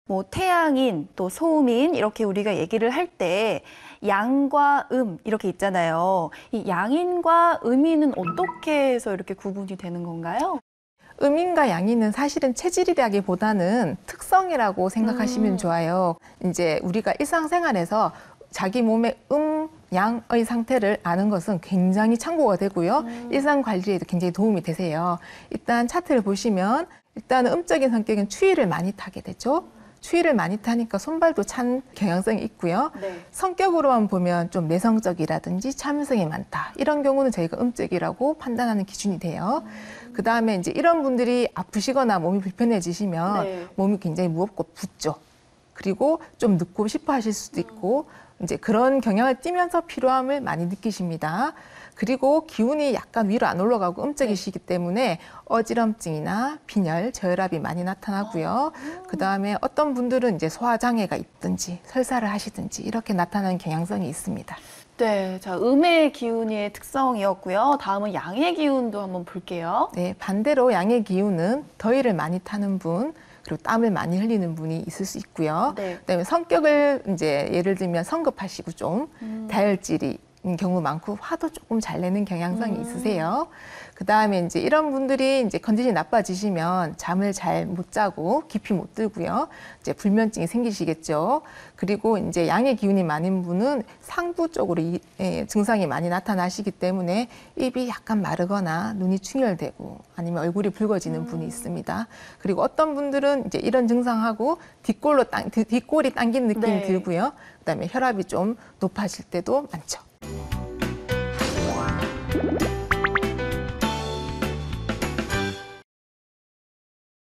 뭐 태양인, 또 소음인 이렇게 우리가 얘기를 할 때 양과 이렇게 있잖아요. 이 양인과 음인은 어떻게 해서 이렇게 구분이 되는 건가요? 음인과 양인은 사실은 체질이라기보다는 특성이라고 생각하시면 좋아요. 이제 우리가 일상생활에서 자기 몸의 양의 상태를 아는 것은 굉장히 참고가 되고요. 일상 관리에도 굉장히 도움이 되세요. 일단 차트를 보시면 일단은 음적인 성격은 추위를 많이 타게 되죠. 추위를 많이 타니까 손발도 찬 경향성이 있고요. 네. 성격으로만 보면 좀 내성적이라든지 참을성이 많다. 이런 경우는 저희가 음적이라고 판단하는 기준이 돼요. 그 다음에 이제 이런 분들이 아프시거나 몸이 불편해지시면 네. 몸이 굉장히 무겁고 붓죠. 그리고 좀 눕고 싶어 하실 수도 있고 이제 그런 경향을 띠면서 피로함을 많이 느끼십니다. 그리고 기운이 약간 위로 안 올라가고 음적이시기 때문에 어지럼증이나 빈혈, 저혈압이 많이 나타나고요. 그 다음에 어떤 분들은 이제 소화장애가 있든지 설사를 하시든지 이렇게 나타나는 경향성이 있습니다. 네, 자, 음의 기운의 특성이었고요. 다음은 양의 기운도 한번 볼게요. 네, 반대로 양의 기운은 더위를 많이 타는 분, 그리고 땀을 많이 흘리는 분이 있을 수 있고요. 네. 그다음에 성격을 이제 예를 들면 성급하시고 좀 다혈질이 경우 많고 화도 조금 잘 내는 경향성이 있으세요. 그 다음에 이제 이런 분들이 이제 컨디션이 나빠지시면 잠을 잘 못 자고 깊이 못 들고요. 이제 불면증이 생기시겠죠. 그리고 이제 양의 기운이 많은 분은 상부 쪽으로 증상이 많이 나타나시기 때문에 입이 약간 마르거나 눈이 충혈되고 아니면 얼굴이 붉어지는 분이 있습니다. 그리고 어떤 분들은 이제 이런 증상하고 뒷골이 당기는 느낌이 네. 들고요. 그다음에 혈압이 좀 높아질 때도 많죠.